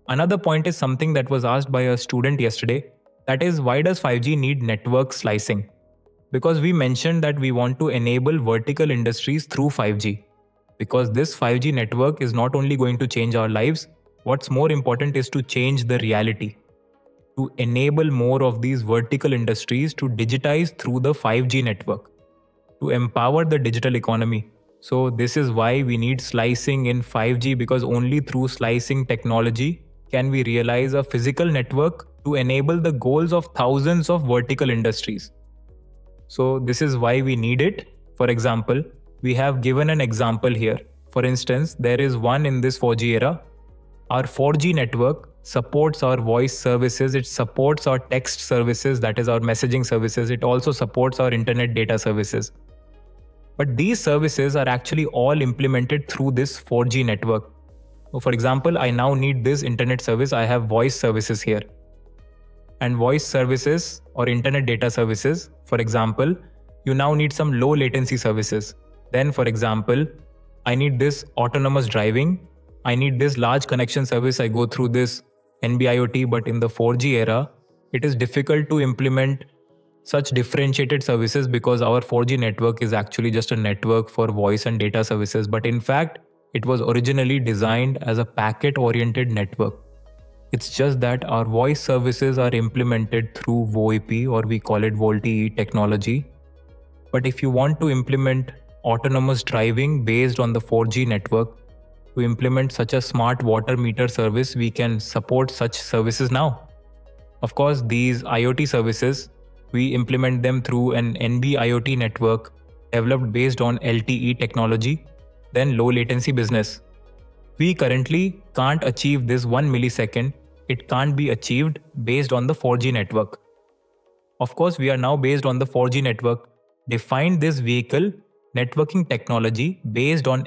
Another point is something that was asked by a student yesterday. That is, why does 5G need network slicing? Because we mentioned that we want to enable vertical industries through 5G. Because this 5G network is not only going to change our lives, what's more important is to change the reality. To enable more of these vertical industries to digitize through the 5G network. To empower the digital economy. So this is why we need slicing in 5G, because only through slicing technology can we realize a physical network to enable the goals of thousands of vertical industries. So this is why we need it. For example, we have given an example here. For instance, there is one in this 4G era. Our 4G network supports our voice services, it supports our text services, that is our messaging services, it also supports our internet data services. But these services are actually all implemented through this 4G network. So for example, I now need this internet service, I have voice services here. And voice services or internet data services, for example, you now need some low latency services. Then for example, I need this autonomous driving, I need this large connection service, I go through this NB-IoT, but in the 4G era, it is difficult to implement such differentiated services because our 4G network is actually just a network for voice and data services. But in fact, it was originally designed as a packet-oriented network. It's just that our voice services are implemented through VoIP, or we call it VoLTE technology. But if you want to implement autonomous driving based on the 4G network, to implement such a smart water meter service, we can support such services now. Of course, these IoT services, we implement them through an NB-IoT network developed based on LTE technology, then low latency business. We currently can't achieve this 1 millisecond. It can't be achieved based on the 4G network. Of course, we are now based on the 4G network, defined this vehicle networking technology based on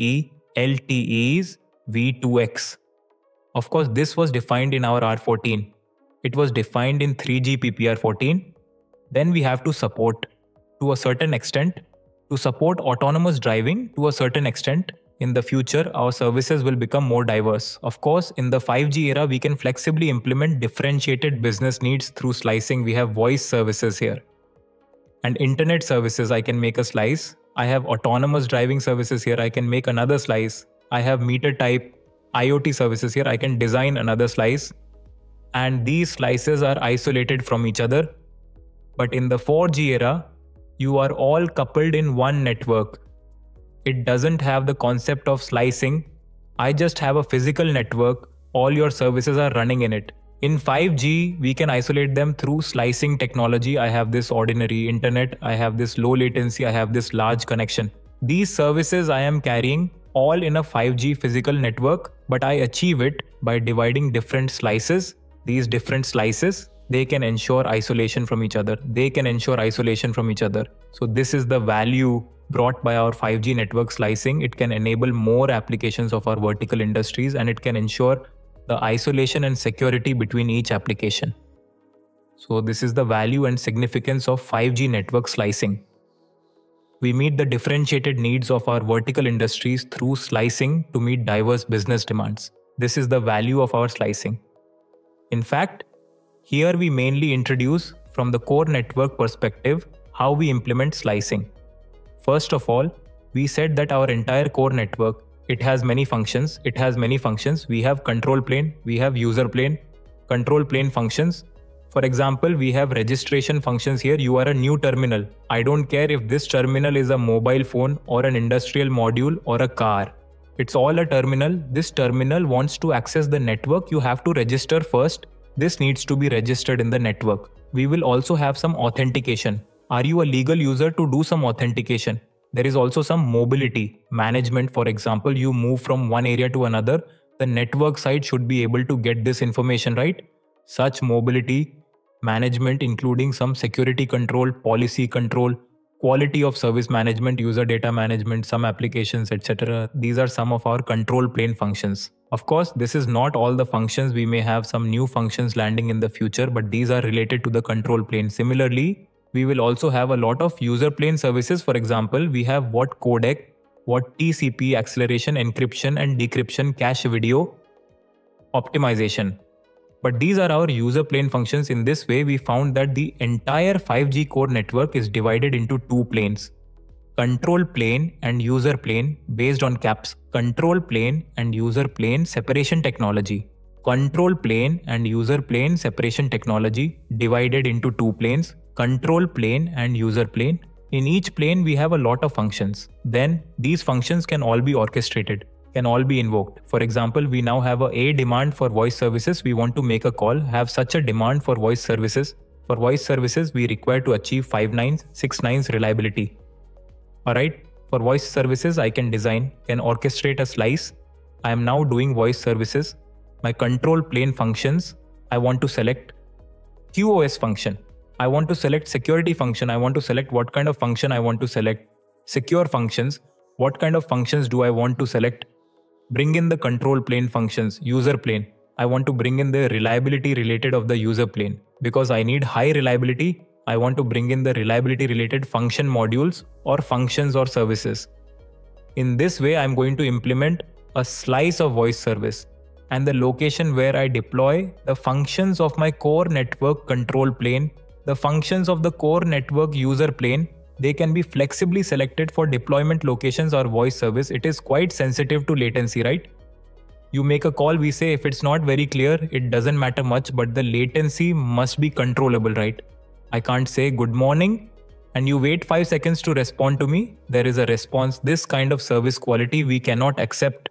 LTE's V2X. Of course, this was defined in our R14. It was defined in 3G PPR14. Then we have to support to a certain extent. To support autonomous driving to a certain extent, in the future, our services will become more diverse. Of course, in the 5G era, we can flexibly implement differentiated business needs through slicing. We have voice services here. And internet services, I can make a slice. I have autonomous driving services here, I can make another slice. I have meter type IoT services here, I can design another slice. And these slices are isolated from each other. But in the 4G era, you are all coupled in one network. It doesn't have the concept of slicing. I just have a physical network. All your services are running in it. In 5G, we can isolate them through slicing technology. I have this ordinary internet, I have this low latency, I have this large connection. These services I am carrying all in a 5G physical network, but I achieve it by dividing different slices. These different slices, they can ensure isolation from each other. So this is the value brought by our 5G network slicing. It can enable more applications of our vertical industries, and it can ensure the isolation and security between each application. So this is the value and significance of 5G network slicing. We meet the differentiated needs of our vertical industries through slicing to meet diverse business demands. This is the value of our slicing. In fact, here we mainly introduce from the core network perspective how we implement slicing. First of all, we said that our entire core network, it has many functions. We have control plane, we have user plane, control plane functions. For example, we have registration functions here. You are a new terminal. I don't care if this terminal is a mobile phone or an industrial module or a car. It's all a terminal. This terminal wants to access the network. You have to register first. This needs to be registered in the network. We will also have some authentication. Are you a legal user? To do some authentication. There is also some mobility management. For example, you move from one area to another. The network side should be able to get this information, right? Such mobility management, including some security control, policy control, quality of service management, user data management, some applications, etc. These are some of our control plane functions. Of course, this is not all the functions. We may have some new functions landing in the future, but these are related to the control plane. Similarly, we will also have a lot of user plane services. For example, we have what codec, what TCP, acceleration, encryption and decryption, cache video. optimization. But these are our user plane functions. In this way, we found that the entire 5G core network is divided into two planes: control plane and user plane based on CAPS. Control plane and user plane separation technology. Control plane and user plane separation technology divided into two planes: control plane and user plane. In each plane, we have a lot of functions. Then these functions can all be orchestrated, can all be invoked. For example, we now have a demand for voice services. We want to make a call, have such a demand for voice services. For voice services, we require to achieve 5 nines, 6 nines reliability. Alright, for voice services, I can orchestrate a slice. I am now doing voice services. My control plane functions, I want to select QoS function. I want to select security function. I want to select what kind of function I want to select. Secure functions. What kind of functions do I want to select? Bring in the control plane functions. User plane. I want to bring in the reliability related of the user plane. Because I need high reliability, I want to bring in the reliability related function modules or functions or services. In this way, I'm going to implement a slice of voice service. And the location where I deploy the functions of my core network control plane, the functions of the core network user plane, they can be flexibly selected for deployment locations or voice service. It is quite sensitive to latency, right? You make a call, we say if it's not very clear, it doesn't matter much, but the latency must be controllable, right? I can't say good morning and you wait 5 seconds to respond to me. There is a response. This kind of service quality we cannot accept.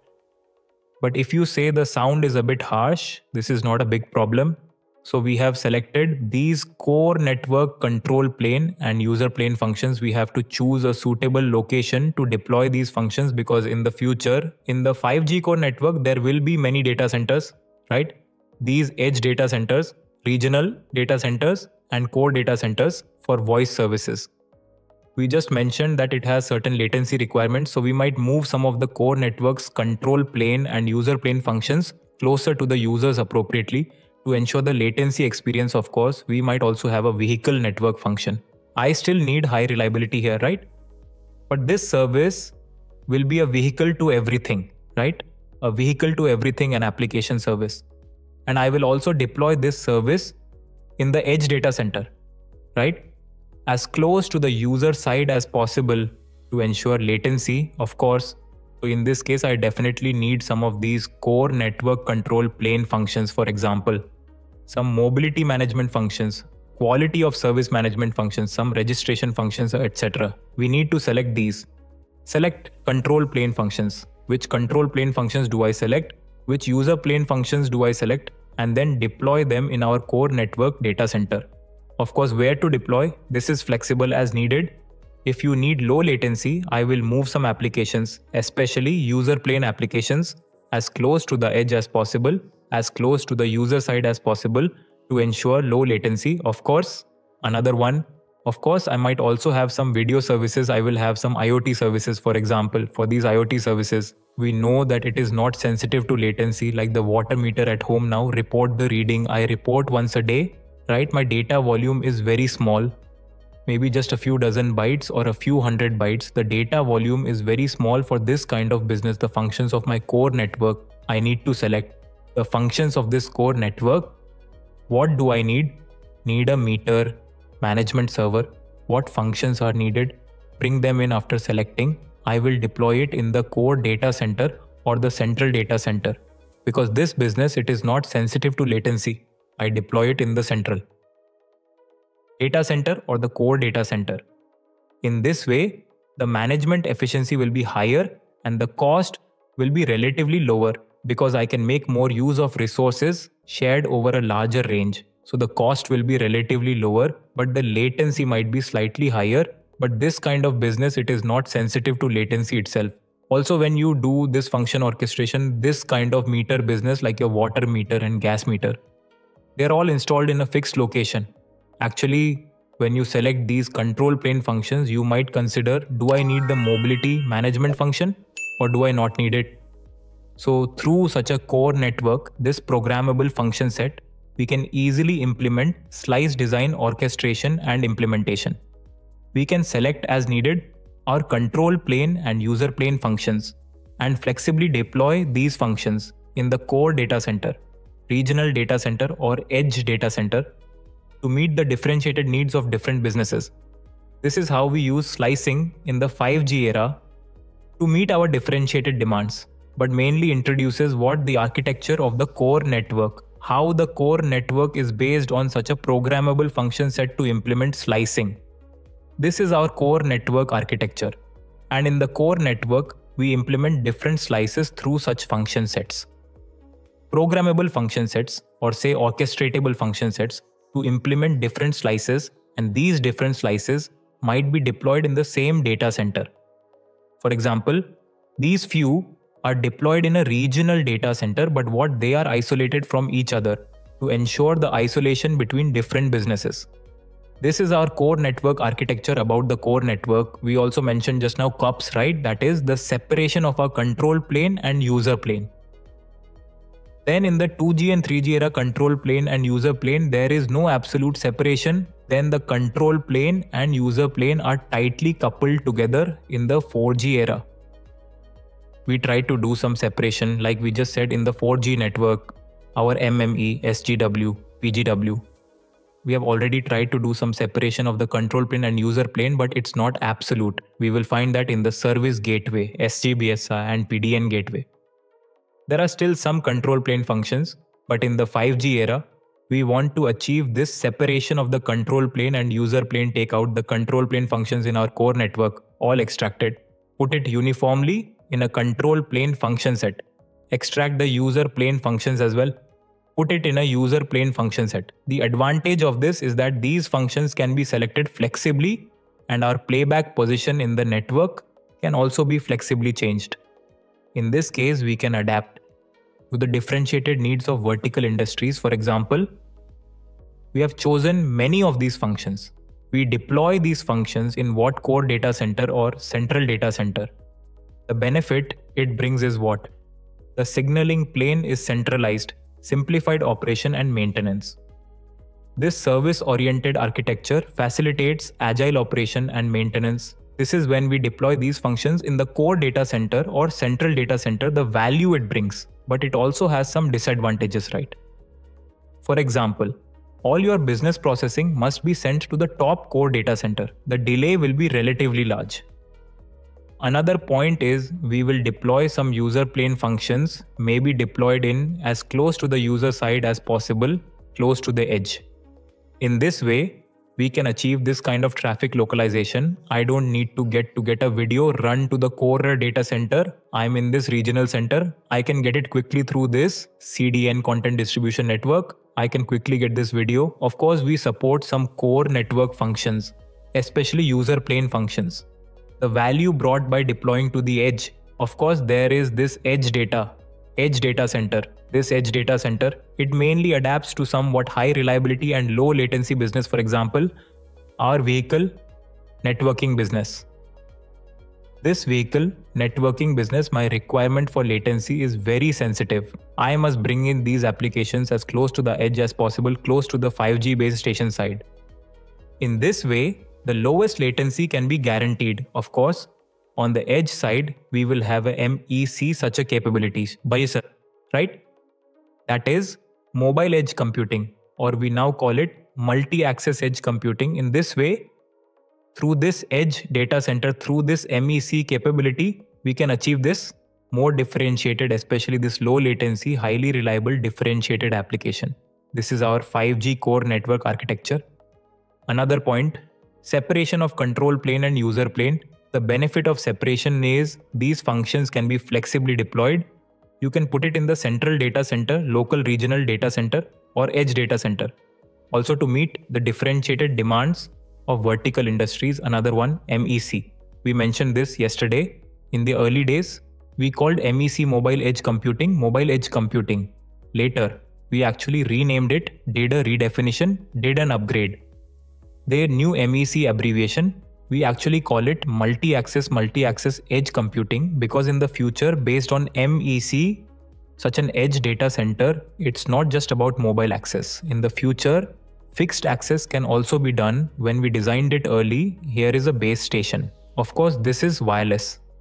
But if you say the sound is a bit harsh, this is not a big problem. So we have selected these core network control plane and user plane functions. We have to choose a suitable location to deploy these functions, because in the future, in the 5G core network, there will be many data centers, right? These edge data centers, regional data centers, and core data centers for voice services. We just mentioned that it has certain latency requirements, so we might move some of the core network's control plane and user plane functions closer to the users appropriately. To ensure the latency experience, of course, we might also have a vehicle network function. I still need high reliability here, right? But this service will be a vehicle to everything, right? A vehicle to everything and application service. And I will also deploy this service in the edge data center, right? As close to the user side as possible to ensure latency, of course. So in this case, I definitely need some of these core network control plane functions, for example, some mobility management functions, quality of service management functions, some registration functions, etc. We need to select these. Select control plane functions. Which control plane functions do I select? Which user plane functions do I select? And then deploy them in our core network data center. Of course, where to deploy? This is flexible as needed. If you need low latency, I will move some applications, especially user plane applications, as close to the edge as possible, as close to the user side as possible to ensure low latency. Of course, another one. Of course, I might also have some video services. I will have some IoT services, for example. For these IoT services, we know that it is not sensitive to latency, like the water meter at home now. Report the reading. I report once a day, right? My data volume is very small. Maybe just a few dozen bytes or a few hundred bytes. The data volume is very small for this kind of business. The functions of my core network, I need to select the functions of this core network. What do I need? Need a meter, management server. What functions are needed? Bring them in after selecting. I will deploy it in the core data center or the central data center. Because this business, it is not sensitive to latency. I deploy it in the central data center or the core data center. In this way, the management efficiency will be higher and the cost will be relatively lower, because I can make more use of resources shared over a larger range. So the cost will be relatively lower, but the latency might be slightly higher. But this kind of business, it is not sensitive to latency itself. Also, when you do this function orchestration, this kind of meter business like your water meter and gas meter, they're all installed in a fixed location. Actually, when you select these control plane functions, you might consider, do I need the mobility management function or do I not need it? So through such a core network, this programmable function set, we can easily implement slice design, orchestration and implementation. We can select as needed our control plane and user plane functions and flexibly deploy these functions in the core data center. regional data center or edge data center to meet the differentiated needs of different businesses. This is how we use slicing in the 5G era to meet our differentiated demands, but mainly introduces what the architecture of the core network, how the core network is based on such a programmable function set to implement slicing. This is our core network architecture, and in the core network, we implement different slices through such function sets. Programmable function sets, or say orchestratable function sets, to implement different slices, and these different slices might be deployed in the same data center. For example, these few are deployed in a regional data center, but what they are isolated from each other to ensure the isolation between different businesses. This is our core network architecture about the core network. We also mentioned just now CUPS, right? That is the separation of our control plane and user plane. Then in the 2G and 3G era control plane and user plane, there is no absolute separation. Then the control plane and user plane are tightly coupled together in the 4G era. We tried to do some separation like we just said in the 4G network, our MME, SGW, PGW. We have already tried to do some separation of the control plane and user plane, but it's not absolute. We will find that in the service gateway, SGBSI and PDN gateway. There are still some control plane functions, but in the 5G era, we want to achieve this separation of the control plane and user plane, take out the control plane functions in our core network, all extracted, put it uniformly in a control plane function set, extract the user plane functions as well, put it in a user plane function set. The advantage of this is that these functions can be selected flexibly and our playback position in the network can also be flexibly changed. In this case, we can adapt to the differentiated needs of vertical industries. For example, we have chosen many of these functions. We deploy these functions in what core data center or central data center. The benefit it brings is what? The signaling plane is centralized, simplified operation and maintenance. This service-oriented architecture facilitates agile operation and maintenance. This is when we deploy these functions in the core data center or central data center, the value it brings, but it also has some disadvantages, right? For example, all your business processing must be sent to the top core data center. The delay will be relatively large. Another point is we will deploy some user plane functions, may be deployed in as close to the user side as possible, close to the edge. In this way, we can achieve this kind of traffic localization. I don't need to get a video run to the core data center. I'm in this regional center. I can get it quickly through this CDN content distribution network. I can quickly get this video. Of course, we support some core network functions, especially user plane functions. The value brought by deploying to the edge. Of course, there is this edge data center. This edge data center, it mainly adapts to somewhat high reliability and low latency business. For example, our vehicle networking business. This vehicle networking business, my requirement for latency is very sensitive. I must bring in these applications as close to the edge as possible, close to the 5G base station side. In this way, the lowest latency can be guaranteed. Of course, on the edge side, we will have a MEC such a capabilities, right? That is mobile edge computing, or we now call it multi-access edge computing. In this way, through this edge data center, through this MEC capability, we can achieve this more differentiated, especially this low latency, highly reliable differentiated application. This is our 5G core network architecture. Another point, separation of control plane and user plane. The benefit of separation is these functions can be flexibly deployed. You can put it in the central data center, local regional data center, or edge data center. Also to meet the differentiated demands of vertical industries. Another one, MEC. We mentioned this yesterday. In the early days, we called MEC mobile edge computing. Later, we actually renamed it, did a redefinition, did an upgrade. Their new MEC abbreviation, we actually call it multi-access edge computing, because in the future, based on MEC, such an edge data center, it's not just about mobile access. In the future, fixed access can also be done. When we designed it early, here is a base station. Of course, this is wireless.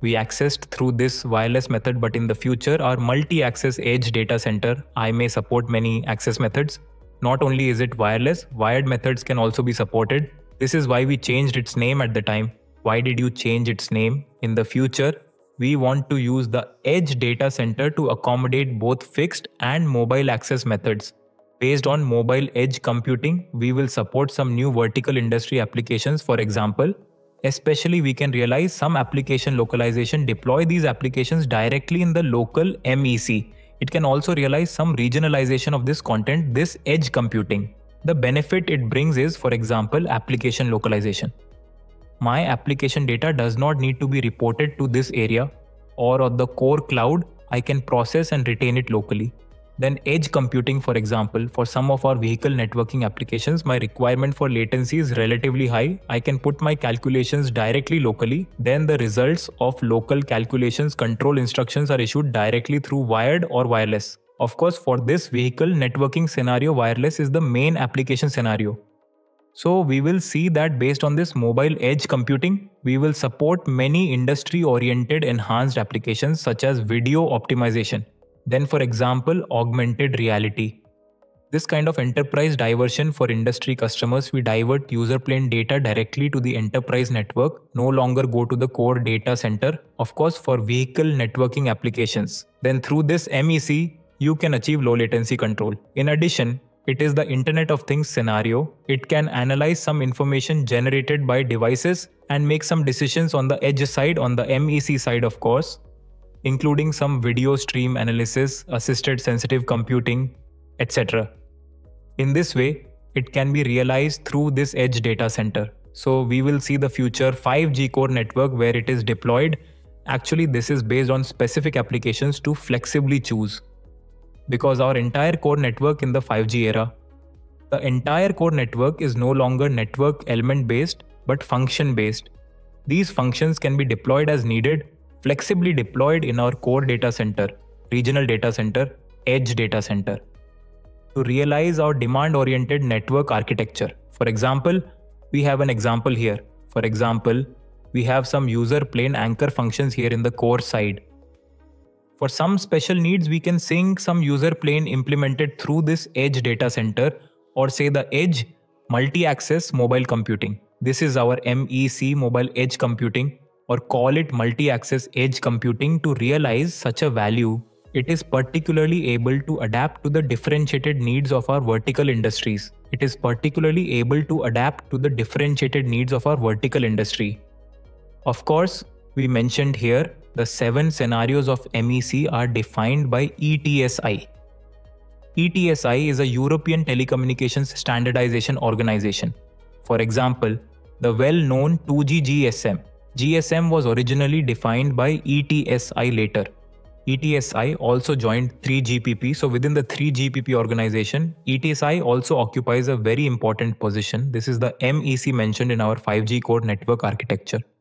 we accessed through this wireless method, but in the future our multi-access edge data center I may support many access methods. Not only is it wireless, wired methods can also be supported. This is why we changed its name at the time. Why did you change its name? In the future, we want to use the edge data center to accommodate both fixed and mobile access methods. Based on mobile edge computing, we will support some new vertical industry applications. For example, especially we can realize some application localization, deploy these applications directly in the local MEC. It can also realize some regionalization of this content, this edge computing. The benefit it brings is, for example, application localization. My application data does not need to be reported to this area, or on the core cloud, I can process and retain it locally. Then edge computing, for example, for some of our vehicle networking applications, my requirement for latency is relatively high. I can put my calculations directly locally. Then the results of local calculations control instructions are issued directly through wired or wireless. Of course, for this vehicle networking scenario, wireless is the main application scenario. So we will see that based on this mobile edge computing, we will support many industry-oriented enhanced applications such as video optimization. Then for example, augmented reality. This kind of enterprise diversion for industry customers, we divert user plane data directly to the enterprise network, no longer go to the core data center, of course for vehicle networking applications. Then through this MEC, you can achieve low latency control. In addition, it is the Internet of Things scenario. It can analyze some information generated by devices and make some decisions on the edge side, on the MEC side of course, including some video stream analysis, assisted sensitive computing, etc. In this way, it can be realized through this edge data center. So we will see the future 5G core network where it is deployed. Actually, this is based on specific applications to flexibly choose. Because our entire core network in the 5G era, the entire core network is no longer network element based but function based. These functions can be deployed as needed, flexibly deployed in our core data center, regional data center, edge data center, to realize our demand-oriented network architecture. For example, we have an example here. For example, we have some user plane anchor functions here in the core side. For some special needs, we can sync some user plane implemented through this edge data center, or say the edge multi-access mobile computing. This is our MEC, mobile edge computing, or call it multi-access edge computing. To realize such a value, it is particularly able to adapt to the differentiated needs of our vertical industries. It is particularly able to adapt to the differentiated needs of our vertical industry. Of course, we mentioned here the 7 scenarios of MEC are defined by ETSI. ETSI is a European Telecommunications Standardization Organization. For example, the well-known 2G GSM. GSM was originally defined by ETSI later. ETSI also joined 3GPP, so within the 3GPP organization, ETSI also occupies a very important position. This is the MEC mentioned in our 5G core network architecture.